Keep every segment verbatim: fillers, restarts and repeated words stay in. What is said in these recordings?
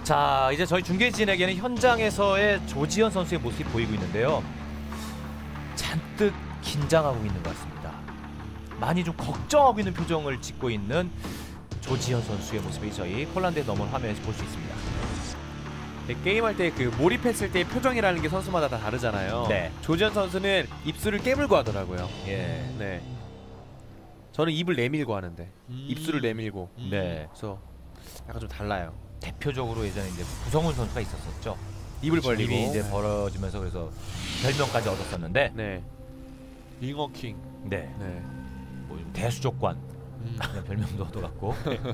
자, 이제 저희 중계진에게는 현장에서의 조지현 선수의 모습이 보이고 있는데요. 잔뜩 긴장하고 있는 것 같습니다. 많이 좀 걱정하고 있는 표정을 짓고 있는 조지현 선수의 모습이 저희 폴란드에 넘어온 화면에서 볼 수 있습니다. 네, 게임할 때 그 몰입했을 때의 표정이라는 게 선수마다 다 다르잖아요. 네. 조지현 선수는 입술을 깨물고 하더라고요. 예. 네. 저는 입을 내밀고 하는데 음. 입술을 내밀고. 음. 네. 그래서 약간 좀 달라요. 대표적으로 예전에 이제 구성훈 선수가 있었었죠. 입을 벌리고. 입이 이제 벌어지면서 그래서 별명까지 얻었었는데, 네. 잉어킹. 네. 네. 뭐 대수족관 음. 그냥 별명도 얻어갔고.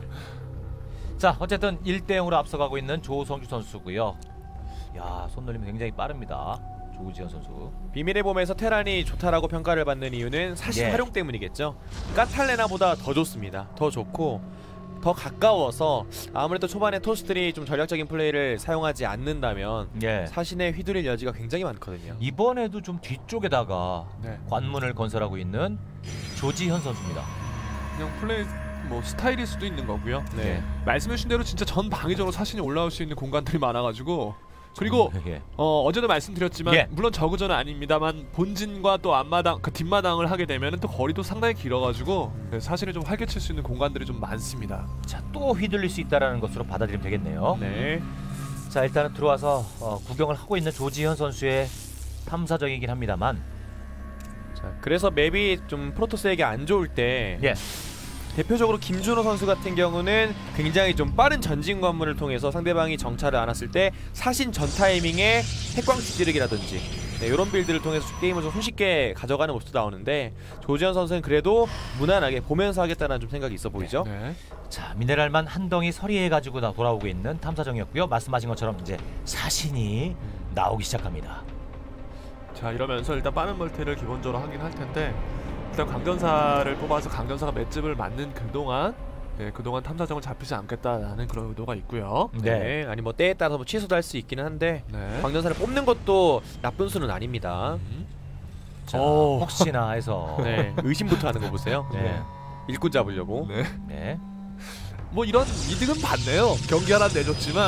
자, 어쨌든 일 대 영으로 앞서가고 있는 조성주 선수고요. 야, 손놀림이 굉장히 빠릅니다. 조지현 선수. 비밀의 봄에서 테란이 좋다라고 평가를 받는 이유는 사실 예. 활용 때문이겠죠. 까탈레나보다 더 좋습니다. 더 좋고 더 가까워서 아무래도 초반에 토스들이 좀 전략적인 플레이를 사용하지 않는다면 예. 사신에 휘둘릴 여지가 굉장히 많거든요. 이번에도 좀 뒤쪽에다가 네. 관문을 건설하고 있는 조지현 선수입니다. 그냥 플레이 뭐 스타일일 수도 있는 거고요. 네. 말씀해주신 대로 진짜 전 방위적으로 사신이 올라올 수 있는 공간들이 많아가지고 그리고 예. 어, 어제도 말씀드렸지만 예. 물론 저그전은 아닙니다만 본진과 또 앞마당 그 뒷마당을 하게 되면 또 거리도 상당히 길어가지고 네, 사실은 좀 활개칠 수 있는 공간들이 좀 많습니다. 자, 또 휘둘릴 수 있다라는 것으로 받아들이면 되겠네요. 네. 자, 일단은 들어와서 어, 구경을 하고 있는 조지현 선수의 탐사정이긴 합니다만, 자, 그래서 맵이 좀 프로토스에게 안 좋을 때 예. 대표적으로 김준호 선수 같은 경우는 굉장히 좀 빠른 전진 관문을 통해서 상대방이 정찰을 안 왔을 때 사신 전 타이밍에 핵광축 찌르기라든지 네, 이런 빌드를 통해서 게임을 좀 손쉽게 가져가는 모습도 나오는데 조지현 선수는 그래도 무난하게 보면서 하겠다는 좀 생각이 있어 보이죠? 네. 자, 미네랄만 한 덩이 서리해 가지고 다 돌아오고 있는 탐사정이었고요. 말씀하신 것처럼 이제 사신이 나오기 시작합니다. 자, 이러면서 일단 빠른 멀티를 기본적으로 하긴 할 텐데 일단 강전사를 뽑아서 강전사가 맷집을 맞는 그동안 네, 그동안 탐사정을 잡히지 않겠다라는 그런 의도가 있고요. 네. 네. 아니 뭐 때에 따라서 뭐 취소도 할 수 있기는 한데 네. 광전사를 뽑는 것도 나쁜 수는 아닙니다. 음. 자, 오. 혹시나 해서 네. 의심부터 하는 거 보세요. 네. 일꾼 잡으려고. 네. 네. 뭐 이런 이득은 받네요. 경기 하나 내줬지만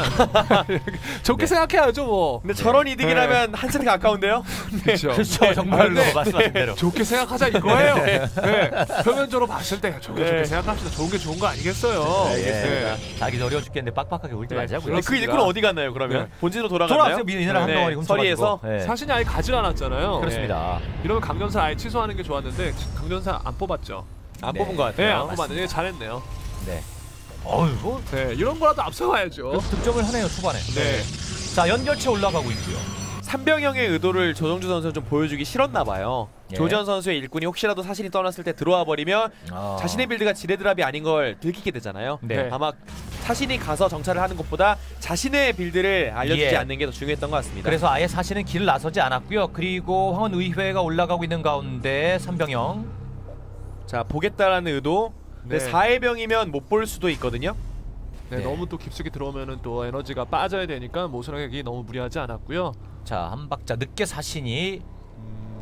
좋게 네. 생각해야죠 뭐. 근데 저런 이득이라면 한 세트가 아까운데요. 그렇죠. 그렇죠. 정말로 네. 말씀하신 대로. 좋게 생각하자 이거예요. 네. 표면적으로 봤을 때 좋게 네. 좋게 생각합시다. 좋은 게 좋은 거 아니겠어요. 알겠습니다. 자기 어려워 죽겠는데 빡빡하게 울지 네, 말자고요. 그렇습니다. 그 일꾼 어디 갔나요 그러면? 네. 본진으로 돌아갔나요? 돌아왔어요. 미네랄 한 네. 덩어리 훔쳐가지고. 서리에서? 네. 사신이 아예 가질 않았잖아요. 그렇습니다. 네. 이러면 강전사 아예 취소하는 게 좋았는데 강전사 안 뽑았죠. 안 네. 뽑은 것 네, 같아요. 안 뽑았는데 잘했네요. 네. 어휴, 네, 이런 거라도 앞서가야죠. 그래도 득점을 하네요 초반에. 네. 자, 연결체 올라가고 있고요. 삼병형의 의도를 조정주 선수는 좀 보여주기 싫었나 봐요. 예. 조전 선수의 일꾼이 혹시라도 사신이 떠났을 때 들어와 버리면 아. 자신의 빌드가 지뢰드랍이 아닌 걸 들키게 되잖아요. 네. 아마 사신이 가서 정찰을 하는 것보다 자신의 빌드를 알려주지 예. 않는 게 더 중요했던 것 같습니다. 그래서 아예 사실은 길을 나서지 않았고요. 그리고 황혼 의회가 올라가고 있는 가운데 삼병영. 자, 보겠다라는 의도. 근데 네. 사해병이면 못 볼 수도 있거든요. 네, 네. 너무 또 깊숙이 들어오면은 또 에너지가 빠져야 되니까 모순하게 너무 무리하지 않았고요. 자, 한 박자 늦게 사신이 음,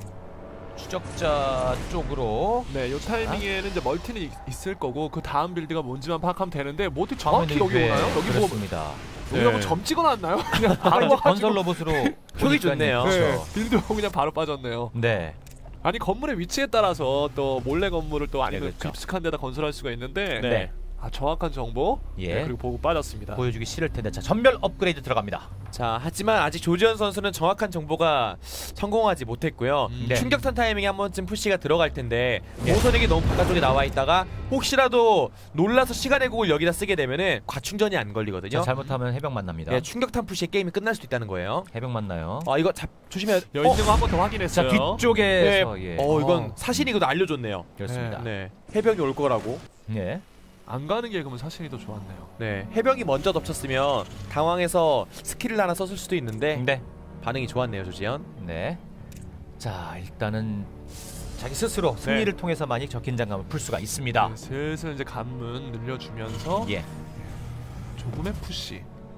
추적자 쪽으로. 네, 요 타이밍에는 이제 멀티는 있, 있을 거고 그 다음 빌드가 뭔지만 파악하면 되는데 뭐 어떻게 황혼 정확히 여기 의회. 오나요? 여기 뭐 그렇습니다. 여기다 네. 뭐점 찍어놨나요? 그냥 바로 바로 이제 와가지고 건설 로봇으로 표기 좋네요. 네, 그렇죠. 빌드 보고 그냥 바로 빠졌네요. 네. 아니 건물의 위치에 따라서 또 몰래 건물을 또 아니면 네, 그렇죠. 깊숙한 데다 건설할 수가 있는데 네. 아, 정확한 정보 예. 네, 그리고 보고 빠졌습니다. 보여주기 싫을 텐데. 자, 전멸 업그레이드 들어갑니다. 자, 하지만 아직 조지현 선수는 정확한 정보가 성공하지 못했고요. 음. 네. 충격탄 타이밍에 한 번쯤 푸시가 들어갈 텐데 예. 모선에게 너무 바깥쪽에 나와 있다가 혹시라도 놀라서 시간의 곡을 여기다 쓰게 되면은 과충전이 안 걸리거든요. 자, 잘못하면 해병 만납니다. 네, 충격탄 푸시에 게임이 끝날 수도 있다는 거예요. 해병 만나요. 아, 이거 잡 조심해야 돼. 여 있는 거 한 번 더 자, 확인했어요. 뒤쪽에서 네. 예. 어, 이건 사신이 이거 알려줬네요. 그렇습니다. 네, 해병이 올 거라고. 네. 안 가는 게 그러면 사실이 더 좋았네요. 네, 해병이 먼저 덮쳤으면 당황해서 스킬을 하나 썼을 수도 있는데 네. 반응이 좋았네요, 조지현. 네. 자, 일단은 자기 스스로 승리를 통해서만이 저 긴장감을 풀 수가 있습니다. 네, 슬슬 이제 관문 늘려주면서 예. 조금의 푸시.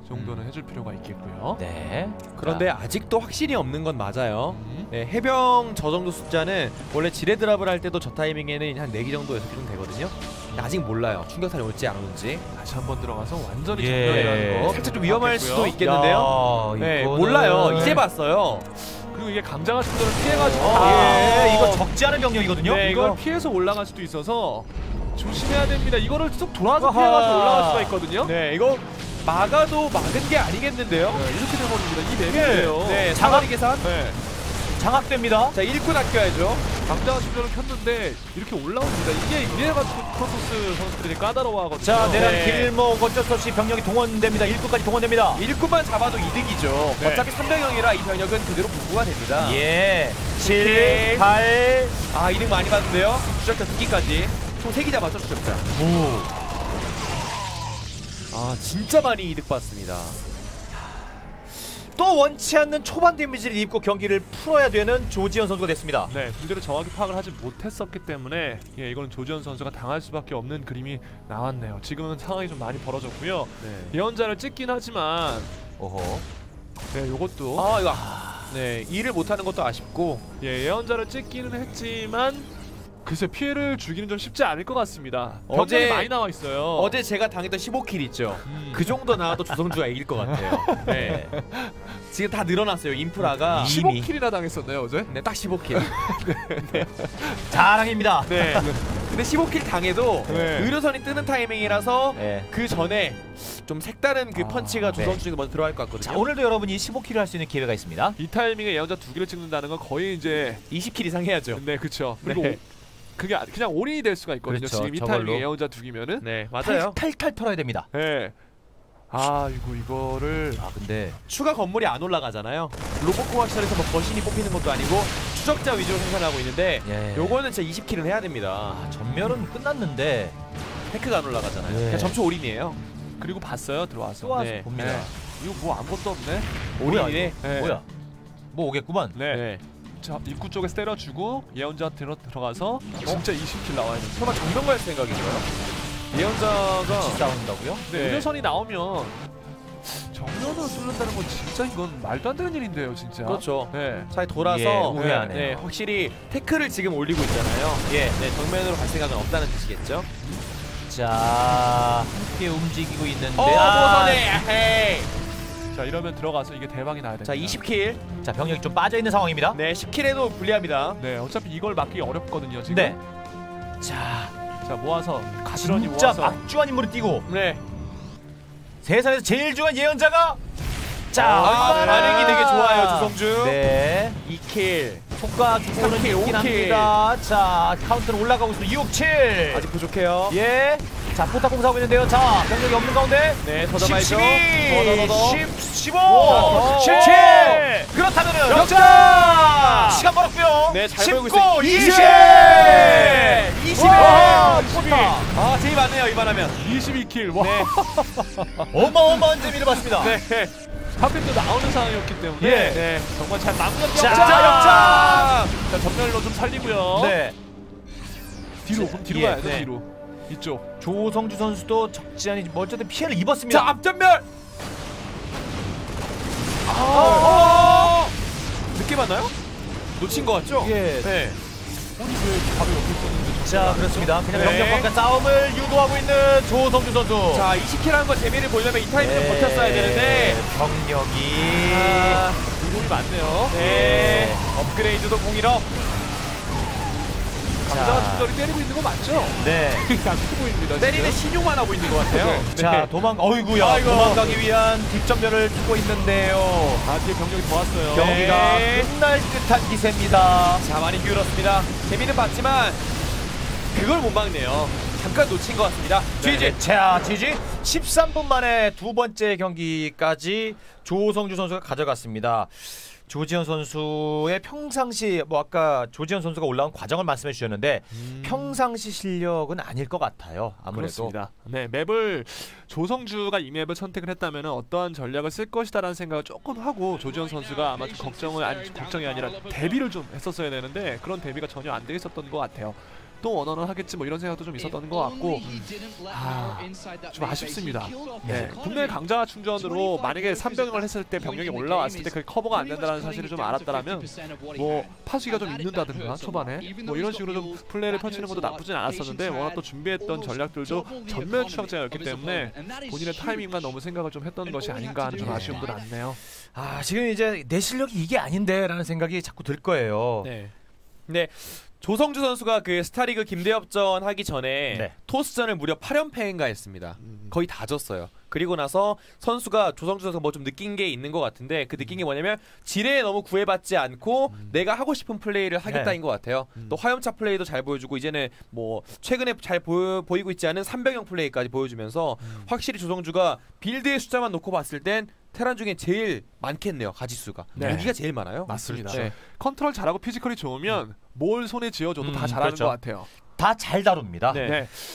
정도는 음. 해줄 필요가 있겠고요. 네. 그런데 자, 아직도 확실히 없는 건 맞아요. 음. 네, 해병 저 정도 숫자는 원래 지뢰 드랍을 할 때도 저 타이밍에는 한 네 개 정도 여섯 개 정도 되거든요. 근데 아직 몰라요. 충격탄이 올지 안 올지. 다시 한번 들어가서 완전히 예. 정면이라는 거. 살짝 좀 위험할 봤겠고요. 수도 있겠는데요. 야, 네, 이거는- 몰라요. 이제 봤어요. 그리고 이게 강자가 충돌을 피해가지고 아, 예. 예. 이거 적지 않은 병력이거든요. 네, 이걸 이거- 피해서 올라갈 수도 있어서 조심해야 됩니다. 이거를 쭉 돌아서 아하. 피해가지고 올라갈 수가 있거든요. 네, 이거 막아도 막은 게 아니겠는데요. 네, 이렇게 돼버립니다. 이 맵이에요. 네, 장악- 사거리 계산. 네. 장악됩니다. 자, 일꾼 아껴야죠. 강자가 충돌을 켰는데 이렇게 올라옵니다. 이게 이래가지고 프로토스 선수들이 까다로워하거든요. 자, 내란 네. 길목 어쩔 수 없이 병력이 동원됩니다. 일구까지 동원됩니다. 일꾼만 잡아도 이득이죠. 네. 어차피 삼 병영이라 이 병력은 그대로 복구가 됩니다. 예. 칠, 오케이. 팔, 아, 이득 많이 받는데요. 추적자 두 기까지. 총 세 기 잡았죠, 추적자. 오. 아, 진짜 많이 이득 받습니다. 또 원치 않는 초반 데미지를 입고 경기를 풀어야 되는 조지현 선수가 됐습니다. 네, 문제를 정확히 파악을 하지 못했었기 때문에 예, 이거는 조지현 선수가 당할 수밖에 없는 그림이 나왔네요. 지금은 상황이 좀 많이 벌어졌고요. 네. 예언자를 찍긴 하지만 오호. 네, 요것도 아, 이거 네, 일을 못 하는 것도 아쉽고. 예, 예언자를 찍기는 했지만 글쎄 피해를 주기는 좀 쉽지 않을 것 같습니다. 어제- 병력이 많이 나와 있어요. 어제 제가 당했던 십오 킬 있죠. 음. 그 정도 나와도 조성주가 이길 것 같아요. 네. 지금 다 늘어났어요. 인프라가. 이- 십오 이미. 킬이나 당했었네요 어제. 네, 딱 십오 킬. 자랑입니다. 네. 근데 십오 킬 당해도 네. 의료선이 뜨는 타이밍이라서 네. 그 전에 좀 색다른 그 아, 펀치가 네. 조성주가 먼저 들어갈 것 같거든요. 자, 오늘도 여러분이 십오 킬을 할 수 있는 기회가 있습니다. 이 타이밍에 예언자 두 개를 찍는다는 건 거의 이제 이십 킬 이상 해야죠. 네 그렇죠. 그리고 네. 그게 아- 그냥 올인이 될 수가 있거든요. 그렇죠, 지금 이 저걸로. 타이밍에 예언자 두 개면은. 네, 맞아요. 탈탈 털어야 됩니다. 네. 아 이거 이거를 아, 근데 추가 건물이 안 올라가잖아요. 로봇공학실에서 뭐 거신이 뽑히는 것도 아니고 추적자 위주로 생산하고 있는데 예. 요거는 진짜 이십 킬은 해야 됩니다. 아, 전멸은 끝났는데 테크가 안 올라가잖아요. 네. 그냥 점수 올인이에요. 그리고 봤어요 들어와서. 또 와서 네. 봅니다. 네. 이거 뭐 아무것도 없네. 뭐야, 올인이네. 이거? 네. 뭐야? 뭐 오겠구만. 네. 네. 자 입구 쪽에서 때려주고 예언자 들어 들어가서 진짜 이십 킬 나와야 돼. 설마 정면 갈 생각인가요? 예언자가 같이 싸운다고요? 네. 네. 의료선이 나오면 정면으로 뚫는다는 건 진짜 이건 말도 안 되는 일인데요, 진짜. 그렇죠. 네. 잘 돌아서 예, 우회하네요. 네, 확실히 태클을 지금 올리고 있잖아요. 예, 네, 정면으로 갈 생각은 없다는 뜻이겠죠. 자, 함께 움직이고 있는데 어, 아, 모선에 헤이. 자 이러면 들어가서 이게 대박이 나야 됩니다. 자, 이십 킬. 자, 병력이 좀 빠져 있는 상황입니다. 네, 십 킬에도 불리합니다. 네, 어차피 이걸 막기 어렵거든요, 지금. 네. 자, 자 모아서 가지런히 진짜 모아서. 막중한 인물을 띄고 네. 세상에서 제일 중요한 예언자가 자, 아, 얼마나- 반응이 되게 좋아요, 조성주. 네. 이 킬. 효과 기사는 오킬, 있긴 오킬. 합니다. 자, 카운트는 올라가고 있습니다. 육, 칠. 아직 부족해요. 예. 자, 포탑 공사하고 있는데요. 자, 병력이 없는 가운데 네, 더 십, 잡아야죠. 십이, 더, 더, 더, 더. 십, 십오, 더, 칠, 더. 칠. 그렇다면은 역전! 역전! 시간 벌었고요. 네, 잘 십구, 벌고 있어요. 이십. 이십. 와, 이십이. 포탑. 아, 제일 많네요, 이만하면. 이십이 킬. 와. 네. 어마어마한 재미를 봤습니다. 네. 하필 또 나오는 상황이었기 때문에 예. 네, 정말 잘 막는 자, 역전! 역전! 자, 전멸로 좀 살리고요. 네. 뒤로 그럼 뒤로 예, 가야죠, 네. 뒤로. 이쪽. 조성주 선수도 적지 않은 뭐 어쨌든 피해를 입었습니다. 자, 앞전멸. 아, 어. 늦게 봤나요? 놓친 것 같죠? 예. 네. 아니 왜 바로 옆에 있었는데 자, 그렇습니다. 그냥 네. 병력과 싸움을 유도하고 있는 조성주 선수. 자, 이십 킬 하는 거 재미를 보려면 이 타이밍을 네. 버텼어야 되는데. 병력이 아, 공이 많네요. 네. 업그레이드도 공일업. 감자가 자. 충돌이 때리고 있는 거 맞죠? 네. 안 크 보입니다. 때리는 신용만 하고 있는 것 같아요. 네. 자, 도망 어이구야. 아이고. 도망가기 위한 뒷전면을 두고 있는데요. 아 뒤에 병력이 더 왔어요. 경기가 네. 끝날 듯한 기세입니다. 자, 많이 기울었습니다. 재미는 봤지만 그걸 못 막네요. 잠깐 놓친 것 같습니다. 지지. 네. 자, 지지. 십삼 분 만에 두 번째 경기까지 조성주 선수가 가져갔습니다. 조지현 선수의 평상시 뭐 아까 조지현 선수가 올라온 과정을 말씀해 주셨는데 음. 평상시 실력은 아닐 것 같아요. 아무래도. 그렇습니다. 네, 맵을 조성주가 이 맵을 선택을 했다면 어떠한 전략을 쓸 것이다라는 생각을 조금 하고 조지현 선수가 아마 좀 걱정을 아니, 걱정이 아니라 대비를 좀 했었어야 되는데 그런 대비가 전혀 안 돼 있었던 것 같아요. 또 원원을 하겠지 뭐 이런 생각도 좀 있었던 것 같고 아, 좀 아쉽습니다. 네, 국내 강자 충전으로 만약에 삼병을 했을 때 병력이 올라왔을 때 그게 커버가 안 된다는 사실을 좀 알았다라면 뭐 파수기가 좀 있는다든가 초반에 뭐 이런 식으로 좀 플레이를 펼치는 것도 나쁘진 않았었는데 워낙 또 준비했던 전략들도 전면 추격자였기 때문에 본인의 타이밍만 너무 생각을 좀 했던 것이 아닌가 하는 좀 아쉬움도 남네요. 아 지금 이제 내 실력이 이게 아닌데라는 생각이 자꾸 들 거예요. 네. 네. 조성주 선수가 그 스타리그 김대엽전 하기 전에 네. 토스전을 무려 팔 연패인가 했습니다. 음. 거의 다 졌어요. 그리고 나서 선수가 조성주 선수가 뭐 좀 느낀 게 있는 것 같은데 그 느낀 게 뭐냐면 지뢰에 너무 구애받지 않고 음. 내가 하고 싶은 플레이를 하겠다인 네. 것 같아요. 음. 또 화염차 플레이도 잘 보여주고 이제는 뭐 최근에 잘 보여, 보이고 있지 않은 삼병형 플레이까지 보여주면서 음. 확실히 조성주가 빌드의 숫자만 놓고 봤을 땐 테란 중에 제일 많겠네요. 가지수가. 네. 여기가 제일 많아요. 맞습니다. 네. 컨트롤 잘하고 피지컬이 좋으면 뭘 손에 쥐어줘도 음, 다 잘하는 그렇죠. 것 같아요. 다 잘 다룹니다. 네. 네.